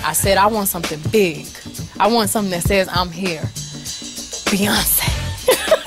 I said I want something big. I want something that says I'm here. Beyonce.